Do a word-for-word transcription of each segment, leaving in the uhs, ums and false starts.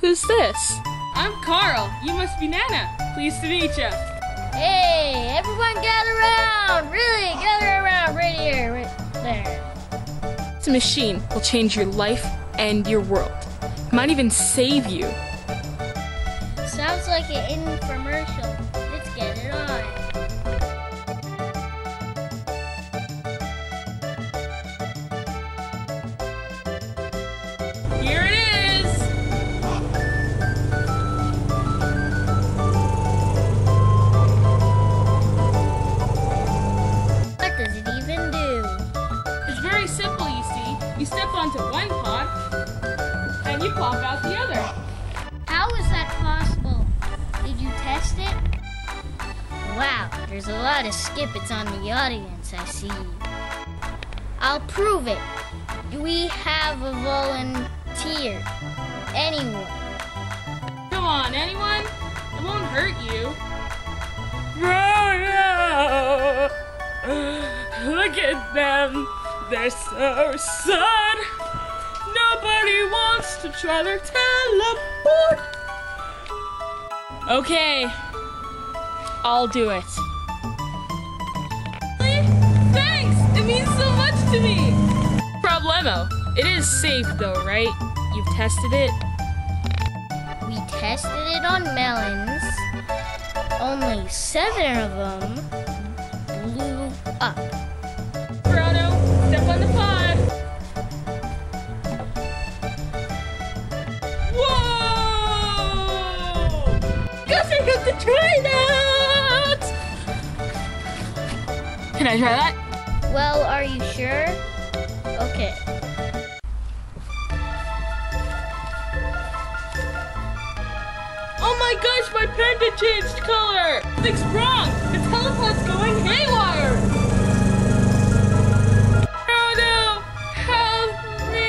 Who's this? I'm Carl. You must be Nanna. Pleased to meet you. Hey, everyone gather around! Really, gather around right here, right there. This machine will change your life and your world. It might even save you. Sounds like an infomercial. Let's get it on. Here it is. What does it even do? It's very simple, you see. You step onto one pod, and you pop out the other. How is that possible? Did you test it? Wow, there's a lot of skippets on the audience, I see. I'll prove it. Do we have a volunteer? Anyone? Come on, anyone? It won't hurt you. Brono! Look at them. They're so sad. Nobody wants to try their teleport. Okay, I'll do it. Thanks! It means so much to me! Problemo. It is safe though, right? You've tested it? We tested it on melons. Only seven of them blew up. Brono, step on the pod. Whoa! Guess I have to try that! Can I try that? Well, are you sure? Okay. Oh my gosh, my panda changed color! Something's wrong! The telepod's going haywire! Oh no! Help me!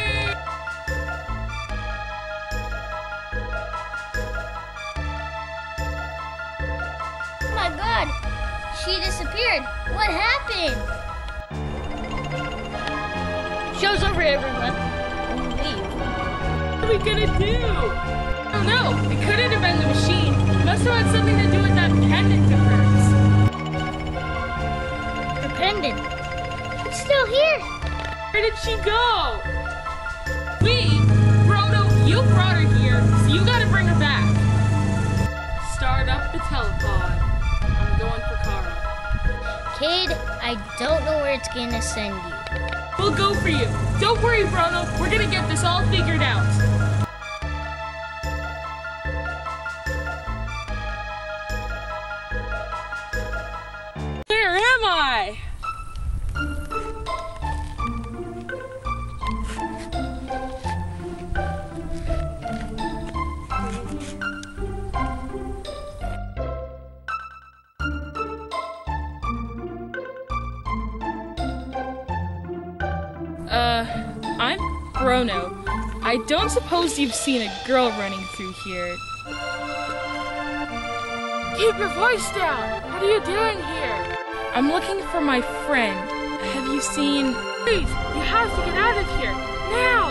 Oh my god! She disappeared! What happened? Show's over, everyone. Leave. What are we gonna do? I don't know. It couldn't have been the machine. It must have had something to do with that pendant of hers. The pendant. It's still here. Where did she go? We, Brono, you brought her here, so you gotta bring her back. Start up the telepod. I'm going for Carl. Kid, I don't know where it's gonna send you. We'll go for you. Don't worry, Brono. We're gonna get this all figured out. Where am I? Uh, I'm Brono. I don't suppose you've seen a girl running through here. Keep your voice down! What are you doing here? I'm looking for my friend. Have you seen... Please, you have to get out of here, now!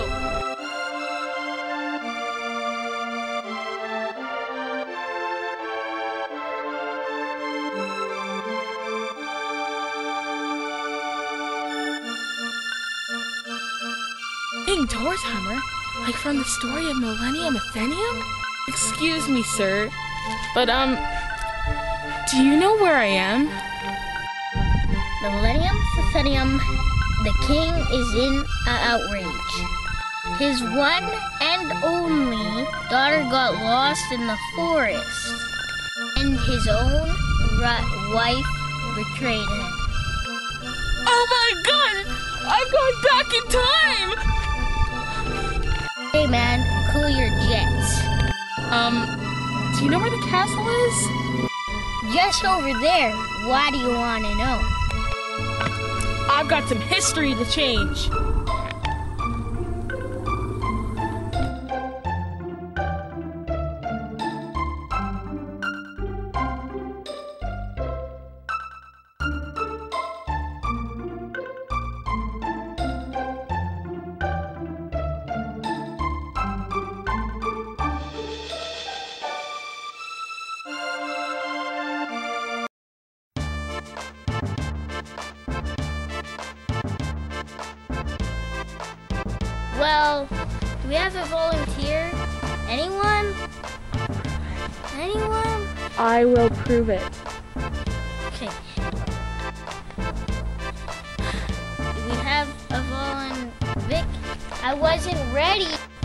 Being door timer? Like from the story of Millennium Athenium? Excuse me, sir, but um, do you know where I am? Millennium Athenium, the king is in an outrage. His one and only daughter got lost in the forest, and his own wife betrayed him. Oh my god! I've gone back in time! Hey man, cool your jets. Um, do you know where the castle is? Just over there. Why do you want to know? I've got some history to change. we have a volunteer? Anyone? Anyone? I will prove it. Okay. Do we have a volunteer? Vic, I wasn't ready.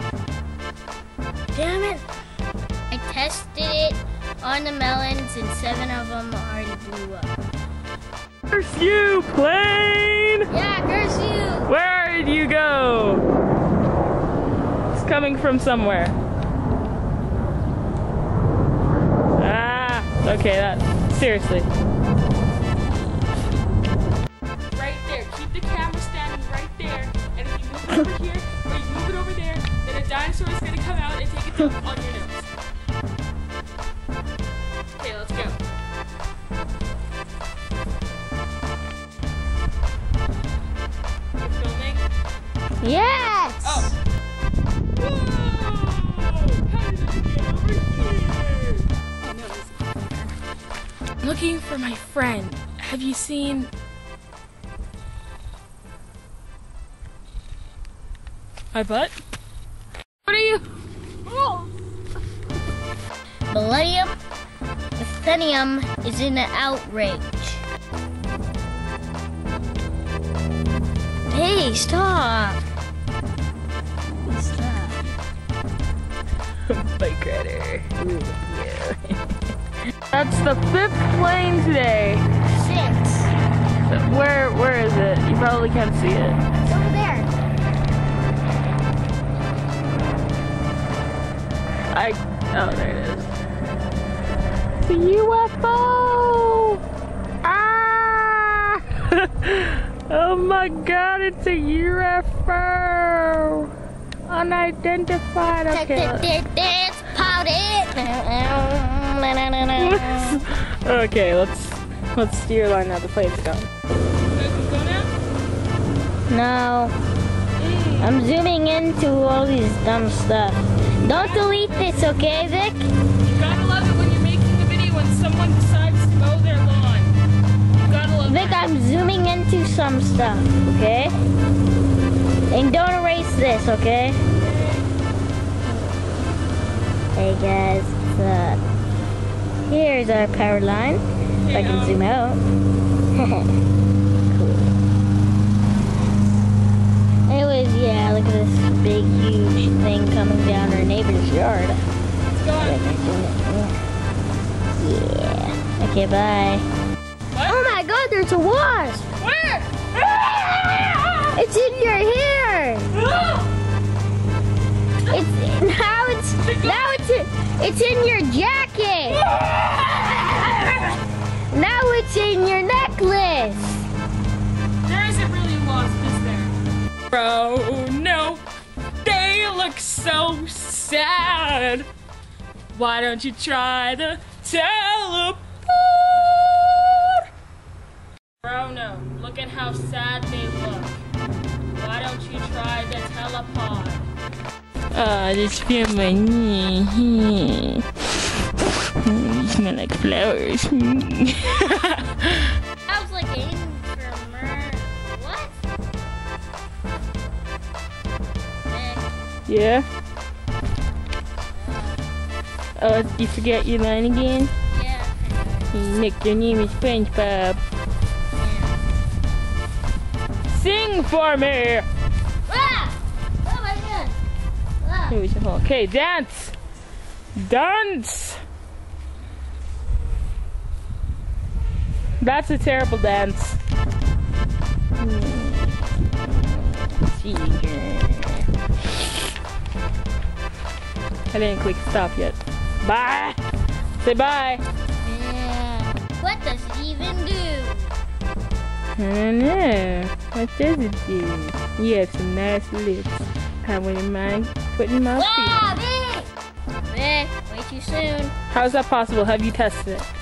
Damn it. I tested it on the melons and seven of them already blew up. Curse you, plane! Yeah, curse you! Where did you go? It's coming from somewhere. Ah, okay, that, seriously. Right there. Keep the camera standing right there. And if you move it over here, or you move it over there, then a dinosaur is going to come out and take a dump on your nose. Okay, let's go. You're filming? Yes! Oh. Whoa! How did I get over here? Oh, no, this is I'm looking for my friend. Have you seen... my butt? What are you? Oh. Millennium Millennium is in an outrage. Hey, stop! Stop. Bike rider. Ooh, yeah. That's the fifth plane today. Six. Where, where is it? You probably can't see it. It's over there. I, oh, there it is. It's a U F O! Ah! Oh my god, it's a U F O! Unidentified. Okay. Dance party. Okay, let's let's steer line now. The plane's gone. Go now? No. I'm zooming into all these dumb stuff. Don't delete this, okay, Vic? You gotta love it when you're making the video when someone decides to mow their lawn. You gotta love Vic, that. I'm zooming into some stuff, okay? And don't erase this, okay? Hey guys, what's up? Here's our power line. If I can zoom out. Cool. Anyways, yeah, look at this big, huge thing coming down our neighbor's yard. Let's go on. Yeah. Okay, bye. What? Oh my god, there's a wasp! Where? It's in your hair! It's now it's now it's in, it's in your jacket! Now it's in your necklace! There isn't really a wasp, is there? Bro, no. They look so sad. Why don't you try the telepod? Brono, look at how sad they look. Why don't you try the telepod? Oh, this feel my knee. You smell like flowers. I was like aiming for murder. What? Yeah? Oh, you forget your line again? Yeah. Nick, your name is SpongeBob. Sing for me! Ah! Oh my god! Ah. Okay, dance! Dance! That's a terrible dance. I didn't click stop yet. Bye! Say bye! Yeah. What does it even do? I don't know. What does it do? You have some nice lips. I wouldn't mind putting my feet. Ah, Vic! Vic, way too soon. How is that possible? Have you tested it?